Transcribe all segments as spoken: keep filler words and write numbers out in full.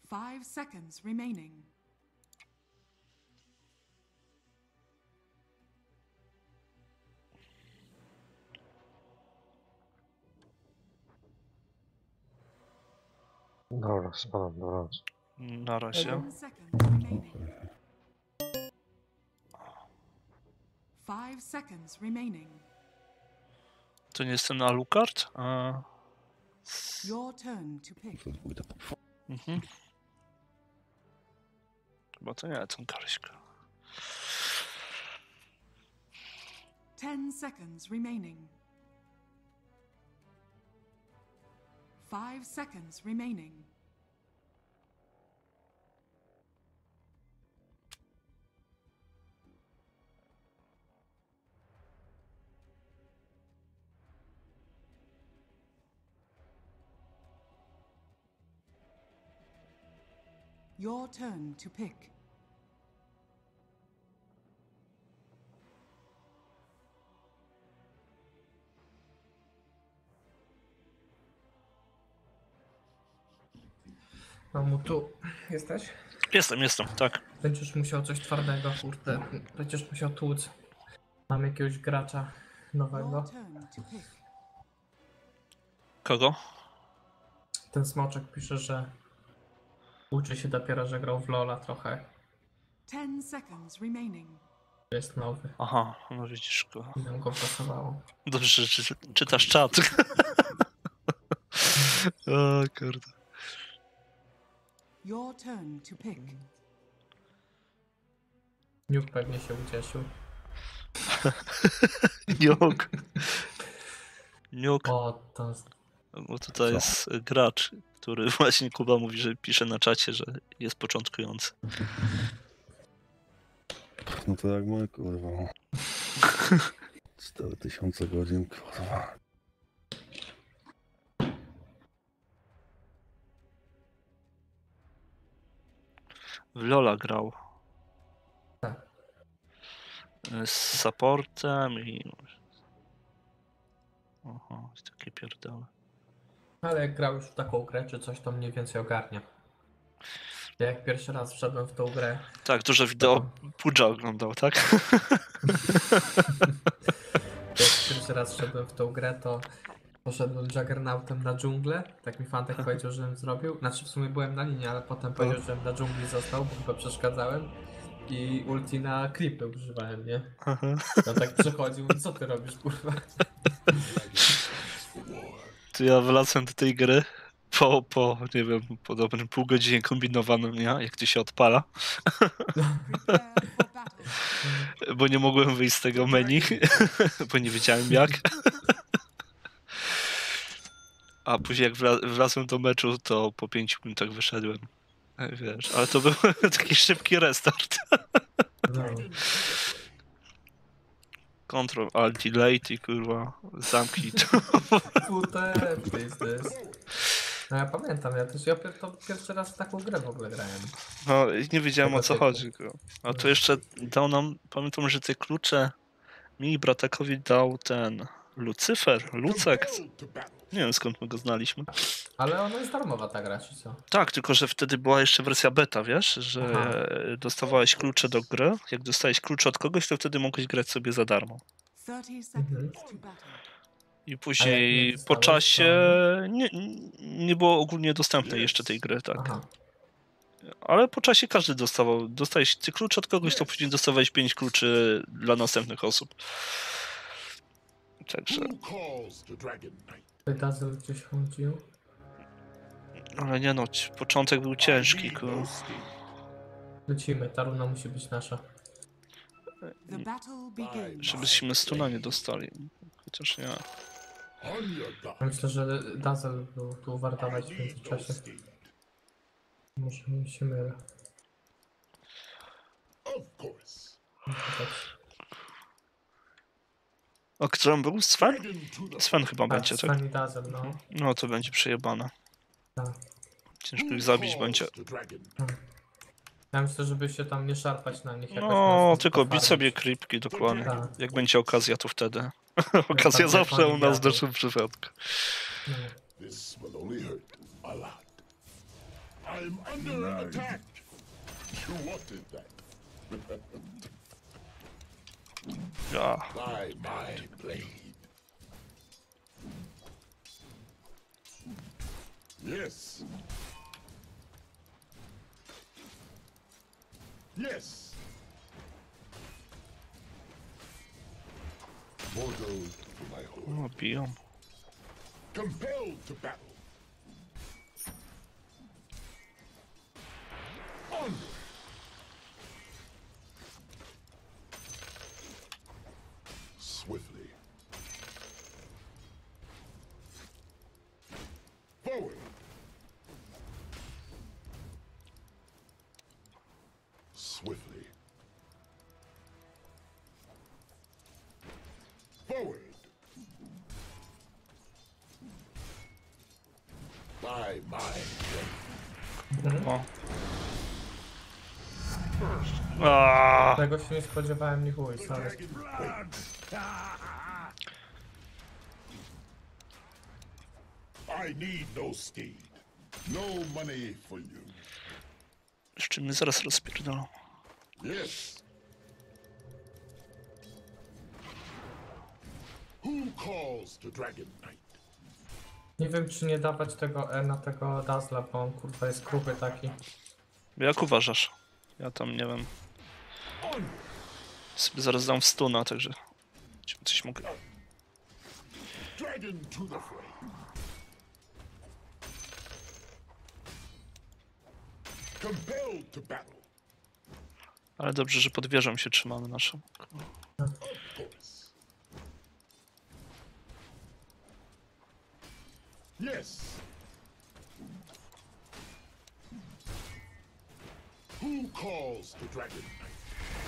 Five seconds remaining. Dobra, spadam, dobra. Na razie. Ten seconds remaining. Five seconds remaining. To nie jest ten Alucard? A... Your turn to pick. Mhm. Chyba to nie, ten Karyśka. Ten seconds remaining. Five seconds remaining. Your turn to pick. Mamu, tu jesteś? Jestem, jestem, tak. Będziesz musiał coś twardego, kurde. Będziesz musiał tłuc. Mam jakiegoś gracza nowego. Your turn to pick. Kogo? Ten smoczek pisze, że uczy się dopiero, że grał w Lola trochę. Ten seconds remaining. Jest nowy. Aha, no widzisz go. I nam go pasowało. Dobrze, że czy, czytasz czat. O kurde. Your turn to pick. Niuk pewnie się ucieszył. Niuk. Niuk. O, to... Bo tutaj jest gracz, który właśnie Kuba mówi, że pisze na czacie, że jest początkujący. No to jak mój, kurwa. cztery tysiące godzin, kurwa. W Lola grał. Tak. Z supportem i... Aha, jest takie pierdoły. Ale jak grał już w taką grę czy coś, to mniej więcej ogarnia. Ja jak pierwszy raz wszedłem w tą grę... Tak, duże wideo Pudża oglądał, tak? Jak pierwszy raz wszedłem w tą grę, to poszedłem Juggernautem na dżunglę. Tak mi Fantek powiedział, żebym zrobił. Znaczy w sumie byłem na linii, ale potem powiedział, żebym na dżungli został, bo chyba przeszkadzałem. I ulti na creepy używałem, nie? Aha. No tak przychodził, co ty robisz, kurwa? To ja wracam do tej gry po, po, nie wiem, po dobrym pół godzinie kombinowanym, nie? Jak to się odpala. Prepare for battle. Bo nie mogłem wyjść z tego menu, bo nie wiedziałem jak. A później jak wra- wracałem do meczu, to po pięciu minutach wyszedłem. Wiesz, ale to był taki szybki restart. No. Control, Alt, Delete i kurwa, zamknij to. W T F to jest this. No ja pamiętam, ja też ja pier- to pierwszy raz w taką grę w ogóle grałem. No i nie wiedziałem o co Tego typu. chodzi. kurwa. A to jeszcze dał nam, pamiętam, że te klucze mi i bratakowi dał ten Lucyfer, Lucek. Nie wiem skąd my go znaliśmy. Ale ona jest darmowa ta gra, czy co? Tak, tylko że wtedy była jeszcze wersja beta, wiesz, że Aha. dostawałeś klucze do gry. Jak dostałeś klucze od kogoś, to wtedy mogłeś grać sobie za darmo. Thirty seconds to battle. I później nie po dostałeś, czasie nie, nie było ogólnie dostępnej jeszcze tej gry, tak. Aha. Ale po czasie każdy dostawał. Dostałeś ty klucz od kogoś, to później dostawałeś pięć kluczy dla następnych osób. Także, Dazzle gdzieś chodził. ale nie no, ci- początek był ciężki, kurwa. Lecimy, ta runa musi być nasza. The battle begins. Żebyśmy stuna nie dostali. Chociaż nie. Ja myślę, że Dazzle był tu wartować w międzyczasie. Może mi się mylę. O którym był Sven? Sven chyba będzie, tak? Sven i Dazzle, no. No to będzie przejebane. Tak. Ciężko ich zabić będzie. Ja myślę, żeby się tam nie szarpać na nich jakoś No, mocno, tylko bić pofarmić. sobie creepki, dokładnie. Tak. Jak będzie okazja, to wtedy. Okazja tak, zawsze jak u oni nas w jadą. naszym przypadku. No. I'm under attack. You wanted that. Ja. By my blade. Yes. Yes. More gold for my horde. O, biją. Compelled to battle. Onward. Swiftly. Forward. Swiftly. Forward. By my blade. O. A, Tego się nie spodziewałem, nie chuj, sorry. Dragon waits. I need no steed. No money for you. jeszcze mnie zaraz rozpierdolą. Yes. Who calls to Dragon Knight? Nie wiem, czy nie dawać tego E na tego Dazzla, bo on kurwa jest kruchy taki. Jak uważasz? Ja tam nie wiem. Onward. Sobie zaraz dam stuna, także ci coś mogę. Dragon to the fray. Compelled to battle. Ale dobrze, że pod wieżą się trzymamy naszą. Of course. Yes. Who calls to Dragon Knight?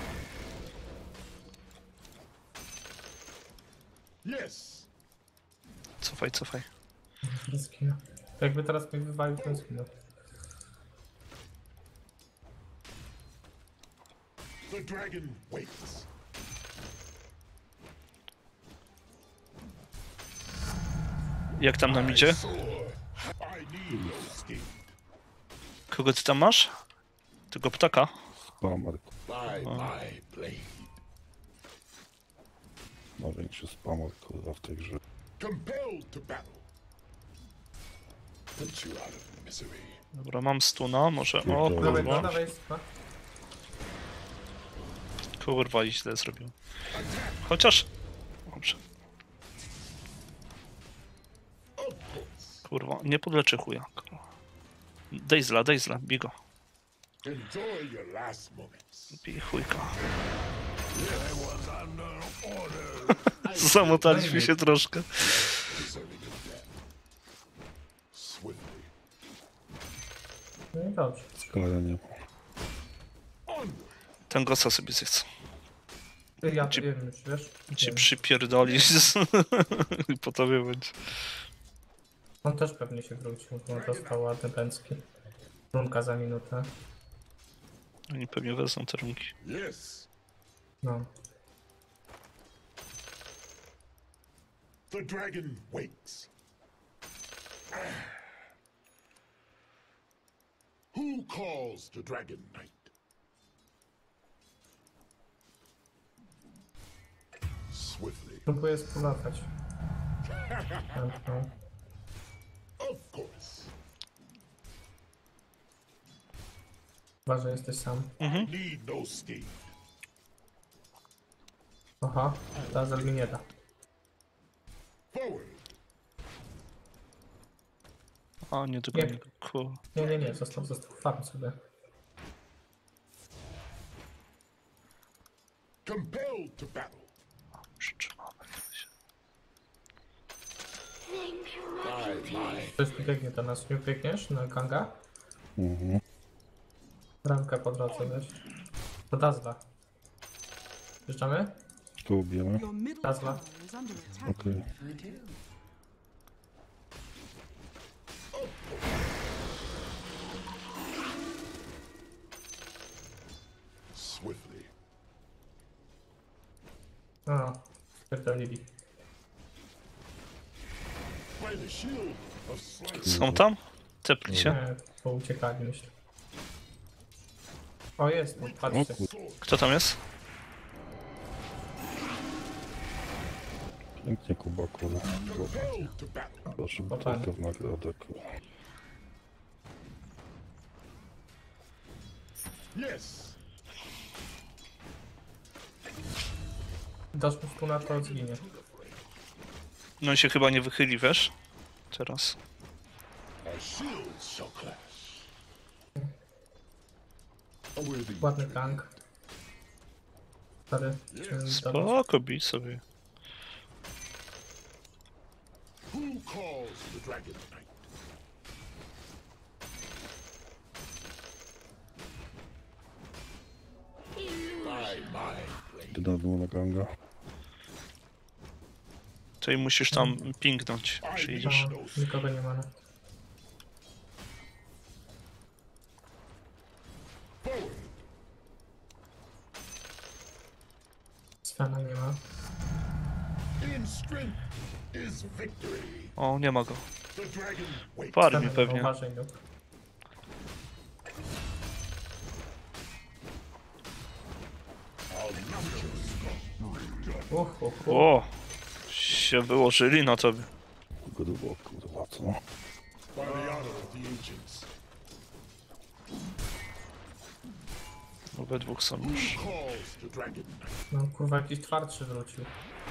Yes. Cofaj, cofaj. Zginął. Jakby teraz mnie wywalił, to zginął. The dragon waits. Jak tam nam idzie? Soar. I need no steed. Kogo ty tam masz? Tego ptaka? Spamer. By my blade. Największy spamer, kurwa, w tej grze. Compelled to battle. Put you out of misery. Dobra, mam stuna, może... O Pierdolę. Dawaj, no, kurwa, dawaj, no. kurwa i źle zrobił. Chociaż... Dobrze, Of course. kurwa, nie podleczy chuja. kurwa. Dejzla, Dejzla, bij go. Enjoy your last moments. Bij chujka. I was under order. Zamotaliśmy się troszkę. Deserving of death. Swiftly. No i dobrze. Skala nie ma. Onward. Ten gosa sobie zechce. Ja Ci- wiem już, wiesz? Ci Wiem. przypierdolić i po tobie będzie. On też pewnie się wrócił, bo dostał ładne pęcki. Runka za minutę. Oni pewnie wezmą te runki. Yes. No. The dragon waits. Who calls to Dragon Knight? Swiftly. Próbuję spróbować. No. Of course. Chyba, że jesteś sam. Need no steed. Aha, Dazzle mi nie da. Forward. A, nie dogonię go. Cool. Nie, nie, nie, został, został. Farm sobie. Compelled to battle. Przytrzymamy się. By my Ktoś tu biegnie do nas. Nie biegniesz na Kanga? Mhm. Ramkę po drodze weź. To Dazzla. Wjeżdżamy? Tu ubijemy. Your middle That's tower what- is under attack. Okej. swiftly. No, spierdolili. By the shield of Slice. Są tam? Tepli się. Nie, po uciekaniu myślę. O, jest, no, O patrzcie. kur... Kto tam jest? Pięknie Kuba, kurwa. Compelled to battle. Proszę, Totalnie. butelkę w nagrodę, kurwa. Yes. Dasz mu stuna, to zginie. No i się chyba nie wychyli, wiesz? Teraz. Our shields shall clash. A worthy Ładny tank. Stary, chciałem dodać. Spoko, bij sobie. Who calls the Dragon Knight? By my blade. Ty na dół na ganga. Czyli musisz tam pingnąć. I Przyjdziesz. need no No, nikogo nie ma. No. forward. Svena nie ma. In strength is victory. O, nie ma go. The dragon waits. W armii Svena nie ma, pewnie. uważaj, no. I'll number your skull. Uch, uch, uch. O! Się wyłożyli na tobie. Grubo, kurwa, co? By the honor of the ancients. Obydwóch są Who już. calls the Dragon Knight? No kurwa, jakiś twardszy wrócił.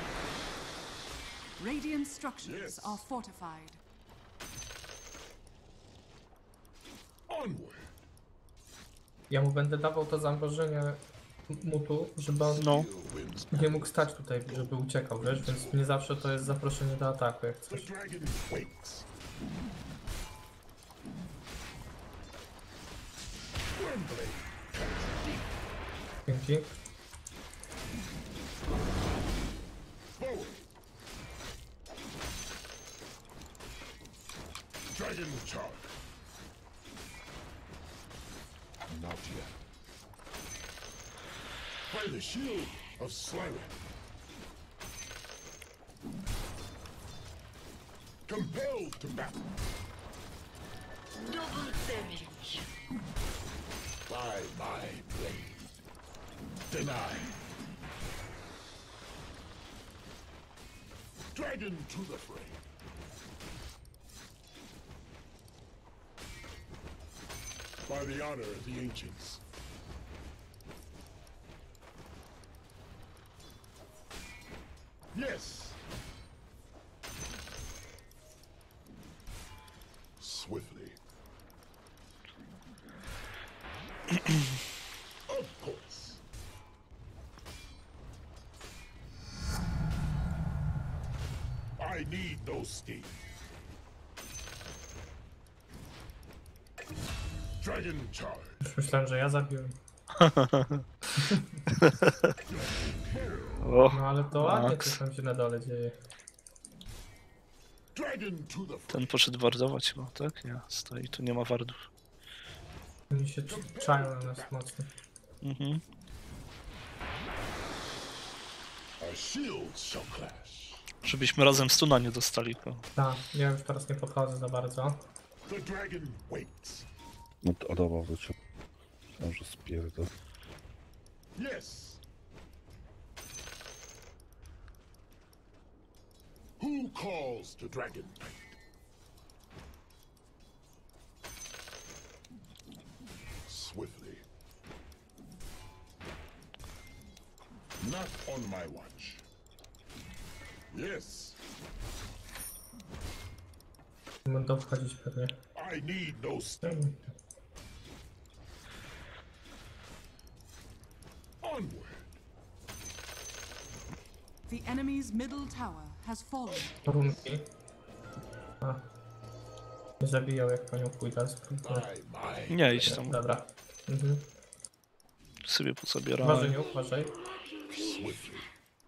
Radiant structures Yes. are fortified. Onward. Ja mu będę dawał to zamrożenie mutu, żeby on No. Still wins. nie mógł stać tutaj, żeby uciekał, wiesz? Więc nie zawsze to jest zaproszenie do ataku, jak The coś. dragon waits. Wembley. Dzięki. Forward. Dragon charge. Not yet. By the shield of Slyrin. Compelled to battle. Double damage. By my blade. Denied. Dragon to the fray. By the honor of the ancients. Yes. Swiftly. Of course. I need no steam. Dragon charge. Już myślałem, że ja zabiłem. O, No ale to ładnie, Max. co tam się na dole dzieje. Dragon to the front. ten poszedł wardować chyba, tak? Nie, stoi, tu nie ma wardów. Oni się cz- czają na nas mocno. Mhm. Our shields shall clash. Żebyśmy razem stuna nie dostali. Bo... Tak, ja już teraz nie podchodzę za bardzo. The dragon waits. No to Adama wrócił. Myślałem, że spierdol. Yes. Who calls the dragon knight? Swiftly. Not on my watch. Yes. Będą wchodzić pewnie. I need no steam. Onward. The enemy's middle tower has fallen. Runki. A. Nie zabijał, jak po nią pójdę. Spróbuję. By my Nie, idź tam. Dobra. Mhm. Sobie Uważaj, pozabierałem. nie uważaj. swiftly.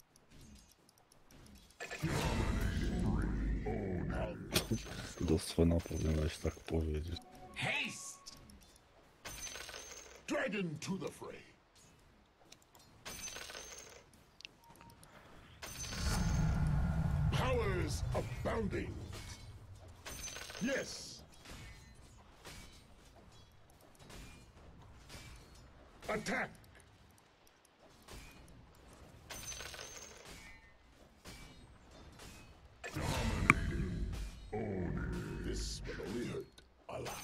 Do Svena powinieneś tak powiedzieć. Haste! Dragon to the fray. Powers abounding. Yes. Attack! Dominating. Owning. This will only hurt a lot.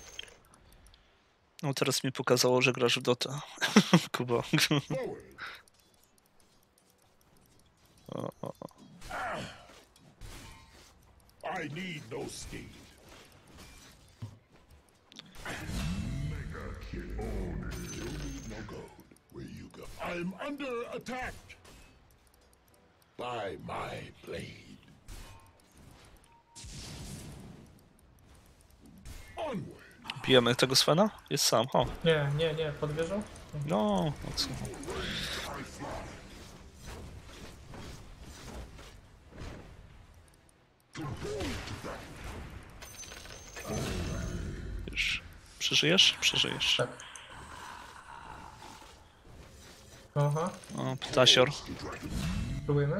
No teraz mi pokazało, że grasz w Dota. Kuba. Forward. O, o, o. I need no steed. Mega kill. Owning. You need no gold. Where you go? I'm under attack. By my blade. Onward. Bijemy tego Svena? Jest sam, o. Nie, nie, nie, pod wieżą? No, no co. Już. Przeżyjesz? Przeżyjesz. Tak. Aha, O, ptasior. próbujemy?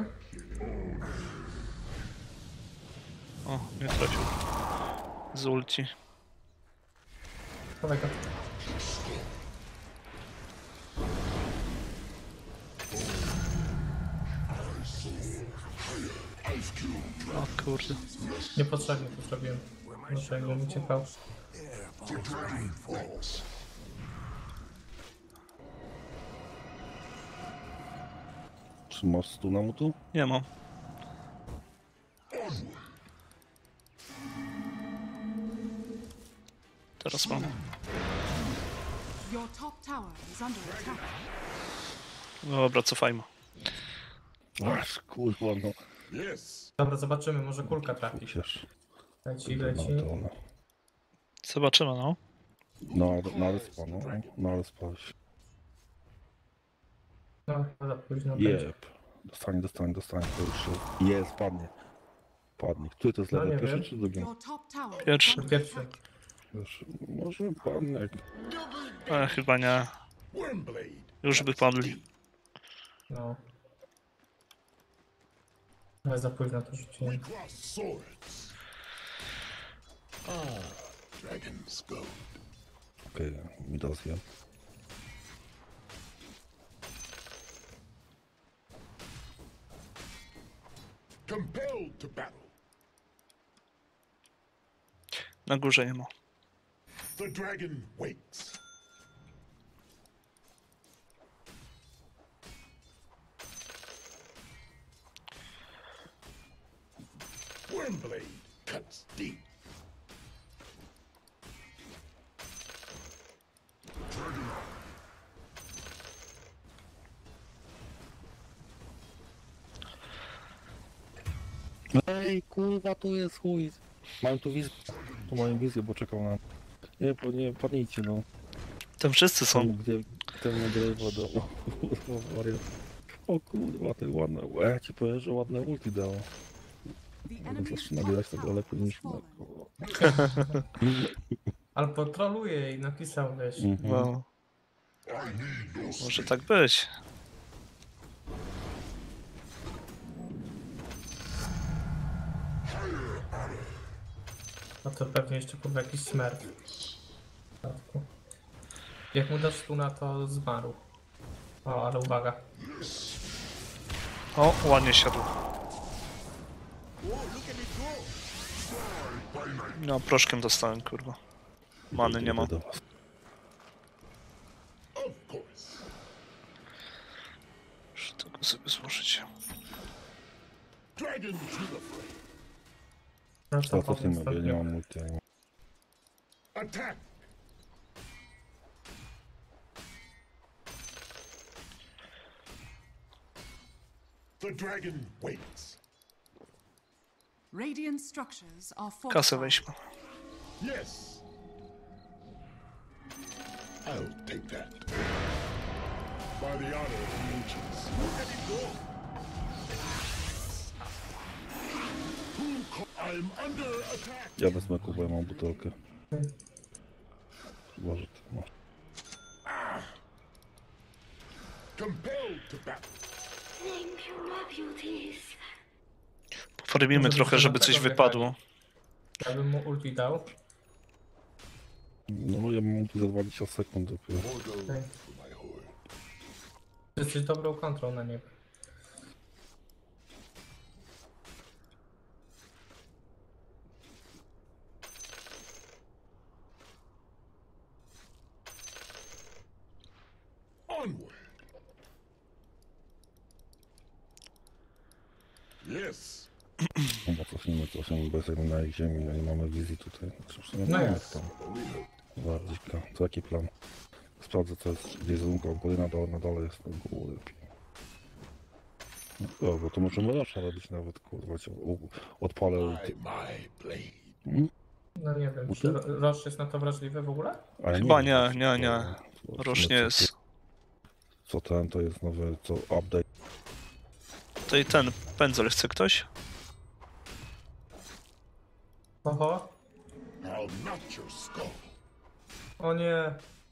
O, nie trafił. Z ulti. Dawaj go. O kurde. Niepotrzebnie to zrobiłem. Dlaczego mi uciekał? Czy masz stuna mu tu? Nie mam. Teraz mam. Your top tower is under attack. Dobra, cofajmy. Ach, kurwa, no. Yes. Dobra, zobaczymy, może kulka trafi. Ciesz. Leci, No leci. to no. Zobaczymy, no. No, na respa, no. Na respa. No, chyba za późno będzie. Jeb. Dostanie, dostanie, dostanie. To już jest. Jest, padnie. Padnie. Który to jest No, level? nie Pierwszy wiem. czy drugi? Your top tower Pierwszy. is under Pierwszy. attack. Wiesz, może padnie. jak- E, chyba nie. Wormblade. Już by padli. No. Ale za późno to We rzuciłem. cross swords. Ah, dragon's gold. Okej, okay, mi to zjem. Compelled to battle. Na górze nie ma. The dragon wakes. Wormblade cuts deep. Ej, kurwa, tu jest chuj. Mam tu wizję. Tu mają wizję, bo czekał na... Nie, po- nie, padnijcie, no. Tam wszyscy są. Gdzie, ten nagraj wodę. O kurwa, wariat. O kurwa, ty ładne. E, ja ci powiem, że ładne ulti dało. The Będę enemy's zaczyna top grać tego tower lepiej has niż na... fallen. Albo troluje i napisał, wiesz. Mhm. No. Może tak być. No to pewnie jeszcze kurwa jakiś smerf. W dodatku. Jak mu dasz stuna, to zmarł. O, ale uwaga. O, ładnie siadł. No, proszkiem dostałem, kurwa. Many nie ma. Do was. Of course. Muszę tego sobie złożyć. Dragon to the fray. No Co to z tym powiem, robię? Nie mam multi. nie mam- Attack. The dragon wakes. Radiant structures are Kasę fortified. weźmy. Yes. I'll take that. By the honor of the ancients. Let it go. Who ca- I'm under attack. Ja wezmę kubę, ja mam butelkę. Chyba, że ty masz. Compelled to battle. Thank you, my beauties. Pofarmimy Może trochę, byśmy żeby na coś tego wypadło. Ja bym mu ulti dał. No, ja mam multi za dwadzieścia sekund dopiero. More gold Okay. for my Jesteś dobrą kontrą na niego. Onward. Yes. Chyba cofnijmy, cofnijmy, bo jesteśmy na ich ziemi, a nie mamy wizji tutaj. Znaczy, w sumie No mamy jest. tam. Bardzika. To jaki plan? Sprawdzę, co jest gdzieś z lunką, góry na dole, na dole jest na góry. No, bo to możemy rasza robić nawet, kurwa, cię u- odpalę By ulti. my blade. Hmm? No nie wiem, Bo czy ty- Ro- Roche jest na to wrażliwy w ogóle? A ja Chyba wiem, nie, co- nie, nie. co- Roż nie co- jest. Co ten, to jest nowy, co update. Tutaj ten pędzel chce ktoś? Oho. I'll knock your skull. O nie.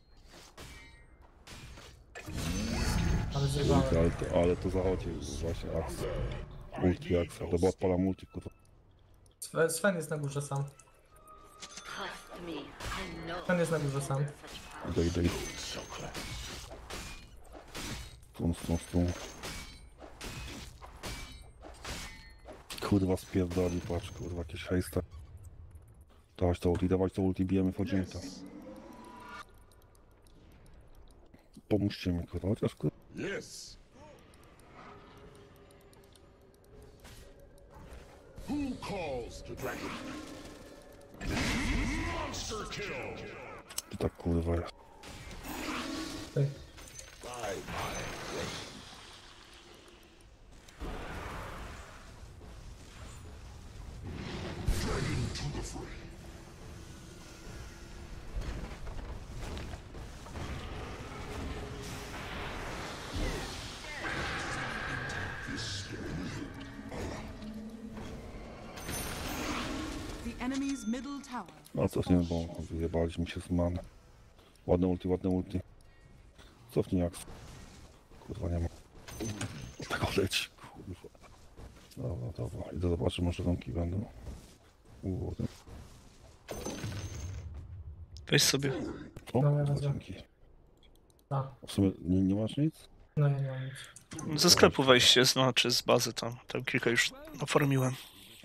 Ale zjebałem. Ale to, ale to zachodzi właśnie akcja. Multi akcja, to była odpala multi, kurwa. Sven- Sven jest na górze sam. Trust me, I know Sven jest na górze sam. such power. Idę, idę, idę. Stun, stun, stun. Kurwa spierdoli, patrz, kurwa, jakieś hejsta. Dawać to ulti, dawać to ulti, bijemy, wchodzimy tam. Pomóżcie mi, kurwa, chociaż kurwa. Yes. Who calls the dragon? Monster kill. Ty tak kurwa jest. Ty. By my blade. Dragon to the fray. The enemy's middle tower. No cofnijmy, bo wyjebaliśmy się z man. Ładne ulti, ładne ulti. Cofnij jak. Kurwa nie ma. Tego leci, kurwa. Dobra, dobra. Idę zobaczyć, może domki będą. Uuu, Weź sobie. o, No, ja to wezmę. dzięki. A, W sumie nie, nie masz nic? no ja nie mam nic. Ze sklepu wejście, znaczy z bazy tam. Tam kilka już oformiłem.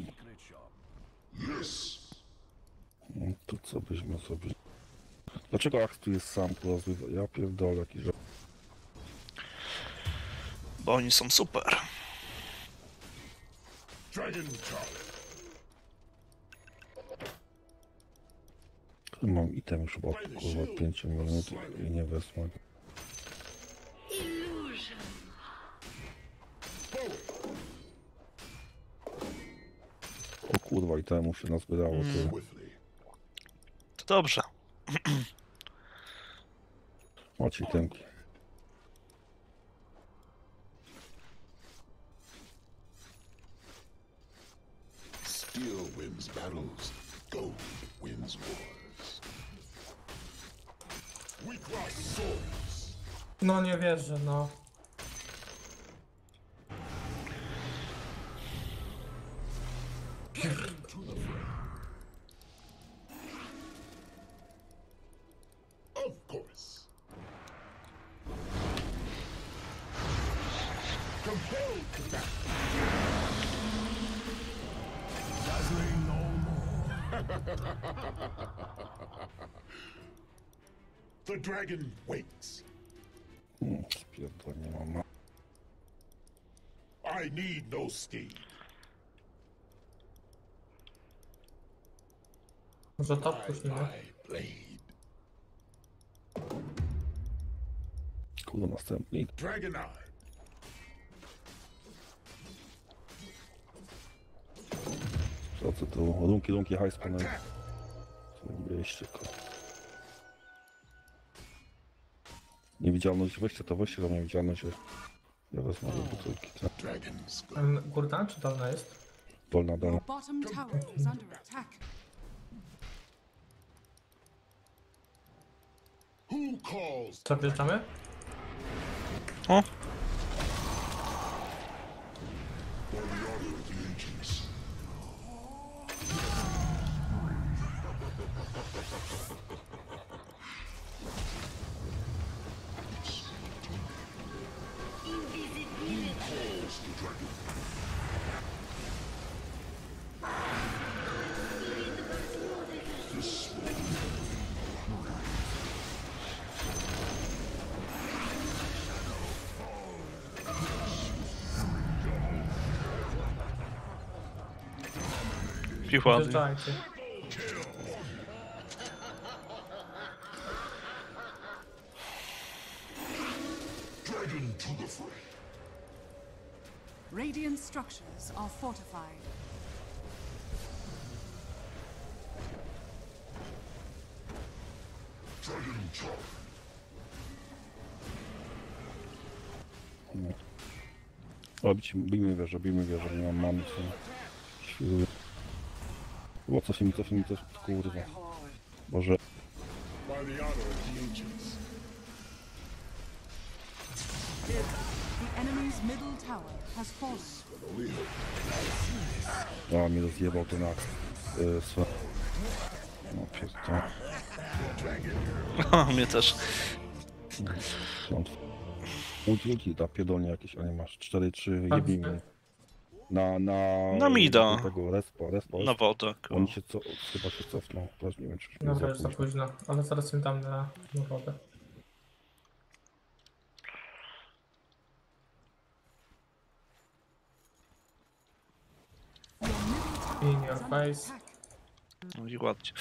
No, to co byśmy sobie... Dlaczego Axe tu jest sam, kurwa? Ja pierdolę, jakiś... żart. Bo oni są super. Dragon Charlie. Mam item już chyba od, kurwa, od pięciu minut i nie wezmę. Illusion. O kurwa, itemu się nazbierało, ty. Swiftly. To dobrze. Macie itemki. Steel wins battles. Gold wins wars. We cross swords. No nie wierzę, no. Dragon to the fray. Of course. Compelled to battle. Dazzling no more. The dragon waits. Hmm, spierdolę, nie mam ma... I need no steed. Może top By puścimy. my blade. Kurwa, następny. Dragon Eye. Co co tu? Lunki, lunki, hajs, panel. Wieście, Niewidzialność, weźcie to, weźcie to niewidzialność. Ja wezmę do butelki, tak. Dragon's Blood. Em, Górna czy dolna jest? Dolna, Your dolna. bottom tower is under attack. Who calls Co, wjeżdżamy? O, for the honor of the ancients? I ładnie. Wjeżdżajcie. Dragon to the fray. Radiant structures are fortified. Dragon charge. No. Robić, bijmy wieżę, bijmy wieżę, nie mam mamy, co świruję. Było cofnij mi, cofnij mi, coś, kurwa. Boże. By the honor of the ancients. The enemy's middle tower has fallen. Only hope. A, mnie rozjebał ten akt. Yy, swe... No pierdolę. O, mnie też. Mam ulti, ulti, ta pierdolnie jakieś, a nie masz cztery trzy, jebimy. Na, na... Na mida. do tego respa, respa, Na respa. wodę. On się co, chyba się cofnął, teraz nie wiem czy już nie Dobra, już za cofnął. późno, ale zaraz im dam na na wodę. In your face. No i ładnie.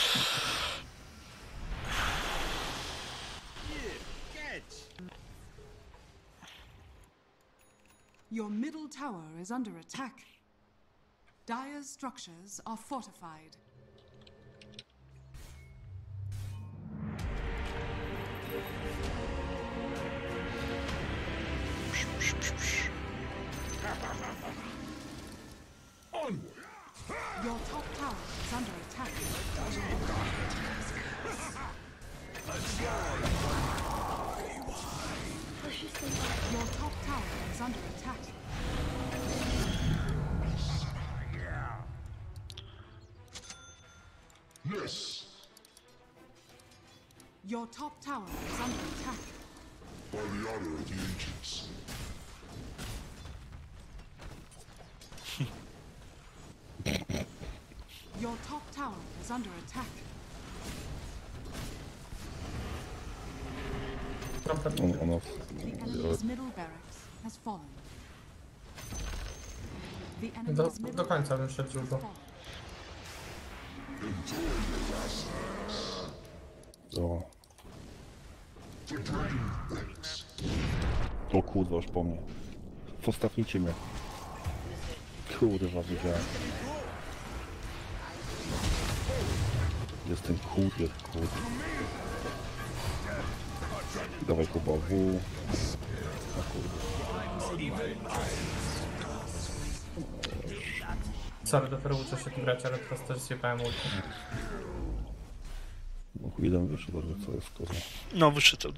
Your middle tower is under attack. Dire's structures are fortified. Onward. Your top tower is under attack. Your top tower is under attack. Yes. Your top tower is under attack. By the honor of the ancients. Your top tower is under attack. Dobra, On, ono, The enemy's middle barracks has fallen. The enemy's do, middle do końca bym szedł has długo. fallen. o, The dragon ranks. o kurwa, już po mnie. Postawnijcie mnie. Kurwa, wiedziałem. Jestem kurwa, kurwa. Dawaj Kuba W. O kurwa. Sorry, dopiero uczę się tu grać, ale teraz też zjebałem ulti. No jeden wyszedł, ale co jest kurwa. No, wyszedł.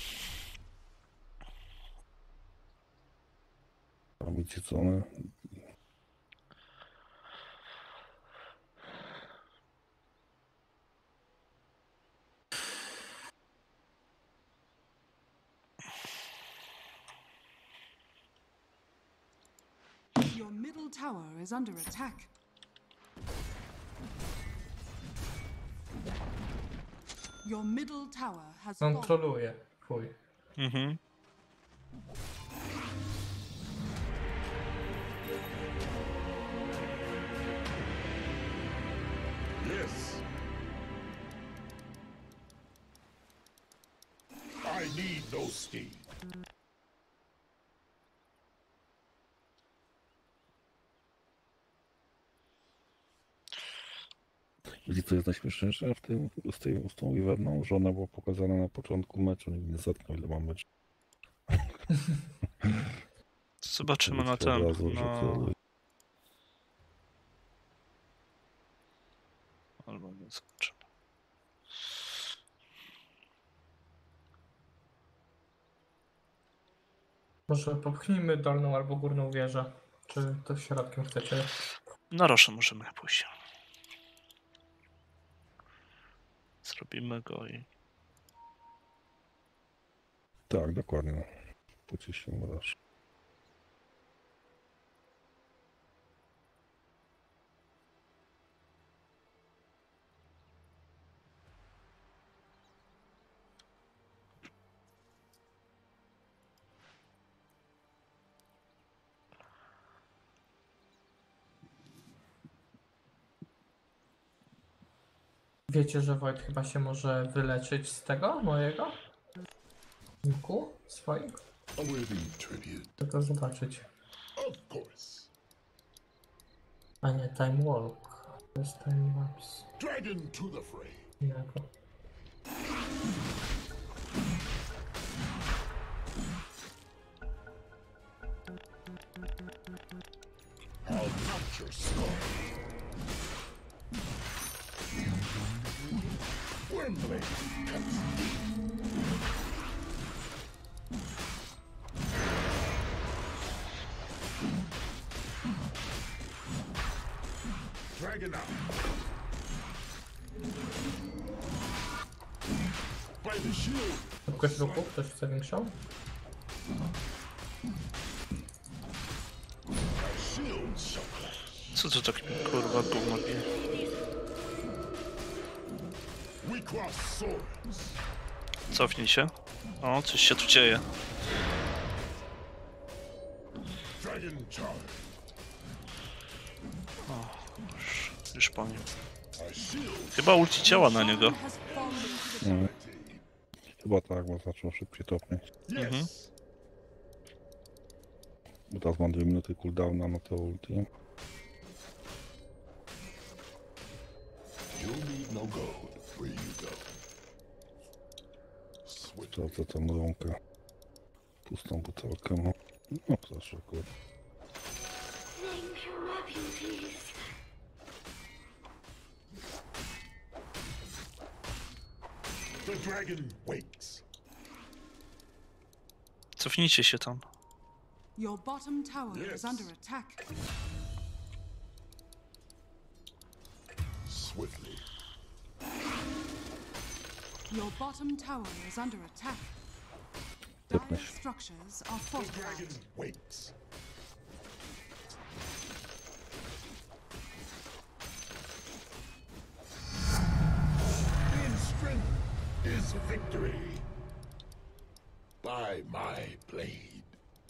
Widzicie co one? Your middle tower is under attack. Your middle tower has On fallen. troluje, chuj. Mhm. Yes. I need no steam. Widzicie co jest najśmieszniejsze w tym, z, tej, z tą Iwerną, że ona była pokazana na początku meczu, nikt nie zatknął ile mam mecz. Zobaczymy na Od ten. razu, że Na... to- Albo nie zobaczymy. Może popchnijmy dolną albo górną wieżę. Czy to środkiem chcecie? Na Roszę możemy pójść. Zrobimy go i... Tak, dokładnie. No. Pójdźcie się udasz. Wiecie, że Wojt chyba się może wyleczyć z tego mojego? Niku? Swoich? A worthy tribute. Tylko zobaczyć. Of course. A nie, Time Walk. To jest Time Lapse. Dragon to the fray. Innego. I'll cut your skull. Wormblade cuts Dragon out. By the shield. Szybkość ruchu, ktoś chce większą? Shield shall clash. Co to tak kurwa gówno bije? We cross swords. Cofnij się. O, coś się tu dzieje. Dragon charge. Już, już po nim. A shield. Chyba ulci działa na niego. Shaman has fallen into the Mm. Chyba tak, bo zaczął szybciej topnieć. Yes. Bo teraz mam dwie minuty cooldowna na to ulti. You'll need no gold where you go. Swift. Sprawdzę tą rąkę. Pustą butelkę mam. No zawsze kur... Thank you, my beauties. The dragon wakes. Cofnijcie się tam. Your bottom tower Yes. is under attack. Swiftly. Your bottom tower is under attack. Tepnę Dire się. structures are The fortified. dragon wakes. In strength is victory. By my blade.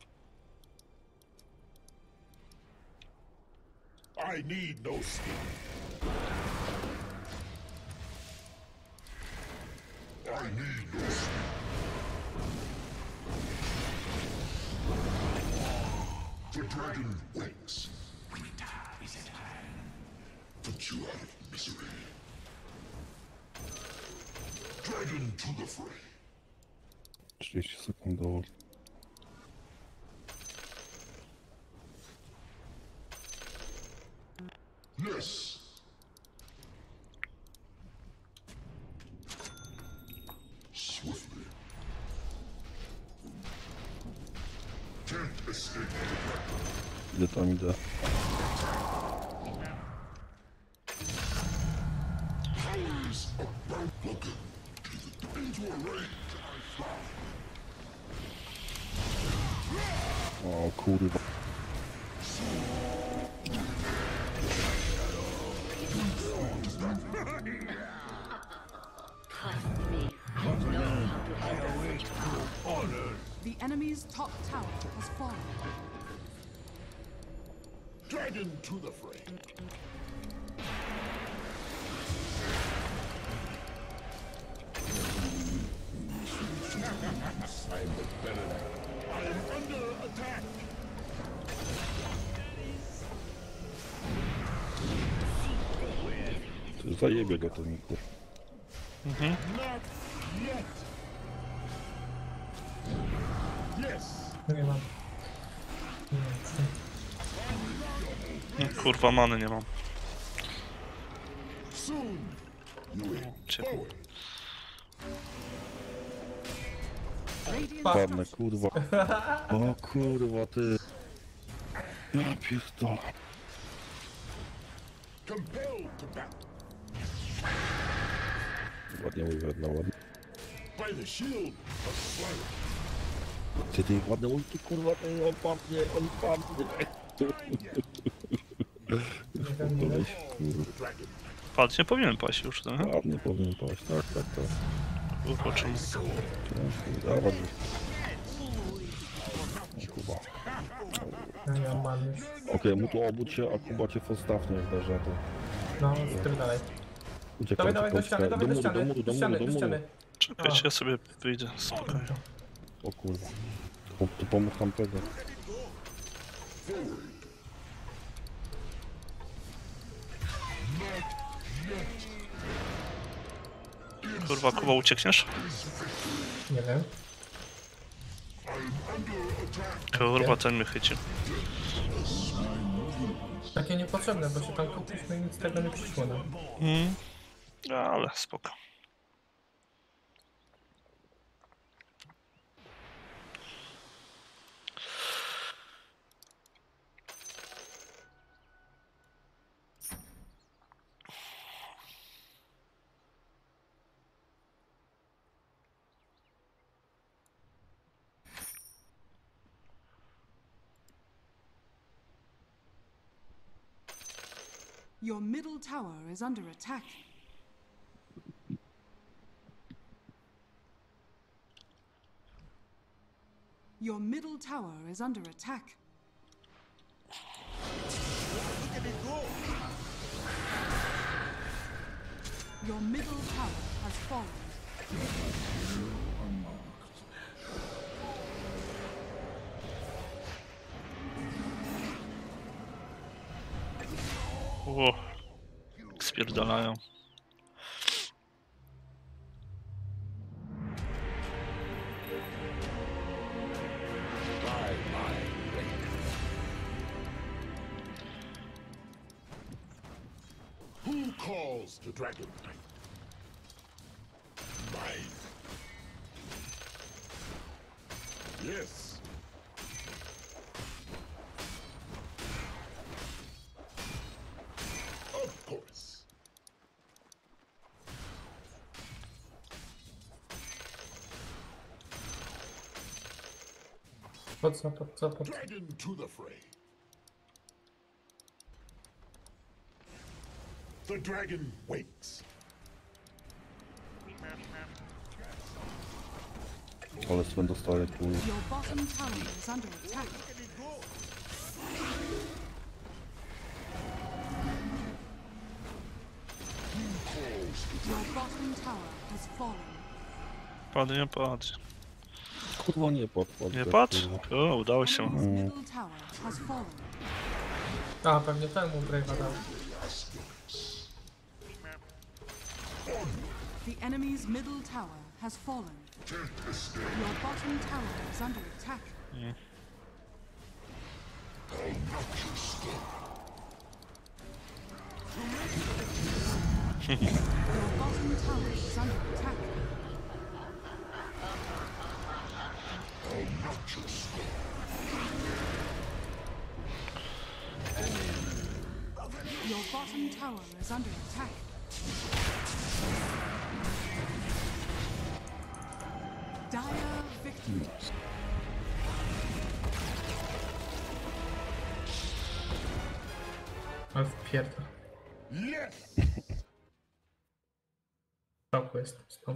I need no skill. I need no skill. The dragon wakes. Put you out of misery. Dragon to the fray. trzydzieści sekund do ulti. Yes. Swiftly. Can't escape the dragon. Idę tam, idę. Powers about broken. Into a rage I fly. O kurwa. Trust me, I know how to handle such power. The enemy's top tower has fallen. Dragon to the fray. I'm the venom. I am under attack. Ty zajebie go ten kur... Not yet. Yes. Nie mam. Nie, Nie, kurwa many nie mam. Soon. You will. Cię. Forward. Radiant Padnę, structures kurwa. O kurwa, ty. Ja pierdolę. Compelled to battle. Ładnie mój wedle, ładnie. By the shield of Slayer. Ty, ty, ładne ulti, kurwa, ty, on padnie, on padnie. nie. The dragon. Patrz, nie powinien paść już, no. Ładnie powinien paść, tak, tak, tak. Kurwa, czemu? Dawaj. O, Kuba. Ja nie mam many już. Okej, mu tu obudź się, a Kuba cię postawnie jak dasz to. No, który dalej? Uciekam, Dawaj, dawaj, do uciekam, ściany, dawaj, do muru, ściany, do muru, do do ściany, muru, do do muru. ściany. Czekajcie, A. ja sobie wyjdę, spokojnie. O kurwa. Tu, tu pomóż Hampego. Kurwa, Kuba, uciekniesz? Nie wiem. Kurwa, ten mnie chycił. Takie niepotrzebne, bo się tam kupiliśmy i nic z tego nie przyszło nam. Mm. No, ale spoko. Your middle tower is under attack. Your middle tower is under attack. Your middle tower has fallen. O, spierdalają. Who calls the dragon? Mine. Yes. Of course. Po co, po co, po co? Dragon to the fray. The dragon wakes. Ale Sven dostaje kurwa. Your bottom tower is under attack. Your bottom tower has fallen. Padł, nie padł. Kurwa nie podpadł. Nie tak, padł? kurwa. O, udało się. Enemy's middle tower has fallen. A, pewnie temu Brave'a dał. The enemy's middle tower has fallen. Your bottom tower is under attack. Your bottom tower is under attack. Your bottom tower is under attack. Dire victory. Ale wpierdol. Yes. W szoku jestem znowu.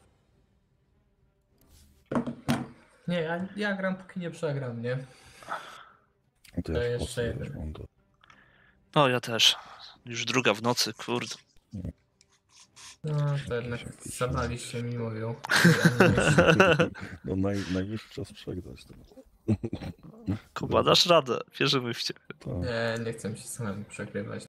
Nie, ja, ja gram póki nie przegram, nie? To To ja jeszcze jeszcze jeden. jeden. Do... No, ja też. Już druga w nocy, kurde. No, to jednak zabraliście mi mówią. No naj, najwyższy czas przegrać. To. Kuba, dasz radę. Wierzymy w ciebie. Tak. Nie, nie chcę mi się samemu przegrywać.